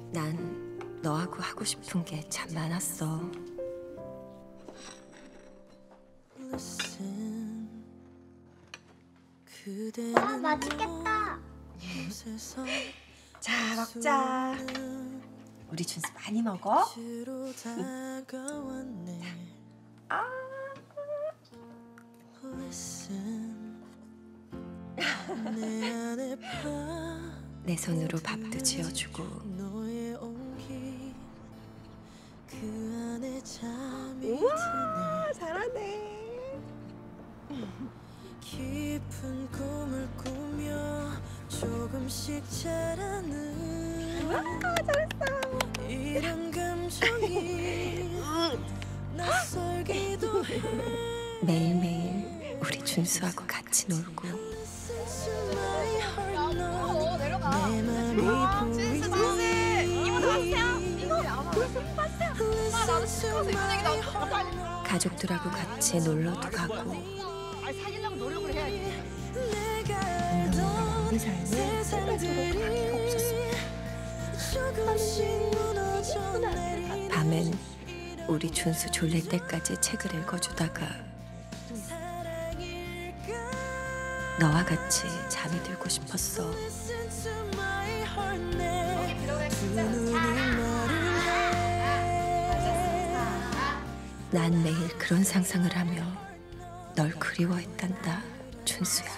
난 너하고 하고 싶은 게 참 많았어. 아, 맛있겠다. 자, 먹자. 우리 준수 많이 먹어. 내 손으로 밥도 지어주고 우와, 잘하네. 깊은 꿈을 꾸며 조금씩 자라는 우와, 잘했어. 이런 감정이 낯설기도 해. 매일매일 우리 준수하고 같이 놀고 내 맘이 보이니 이모 나왔어요. 이거 봤어요. 아, 나도 시끄러워서 이런 얘기 나온다. 가족들하고 같이 놀러도 가고 아니, 사귀려면 노력을 해야지. 우리 삶에 세상들이 조금씩 무너져 내리는 밤엔 우리 준수 졸릴 때까지 책을 읽어주다가 너와 같이 잠이 들고 싶었어. 난 매일 그런 상상을 하며 널 그리워했단다, 준수야.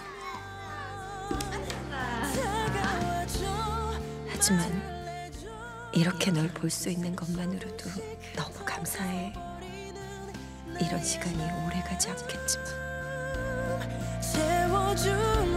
하지만 이렇게 널 볼 수 있는 것만으로도 너무 감사해. 이런 시간이 오래 가지 않겠지만. 채워준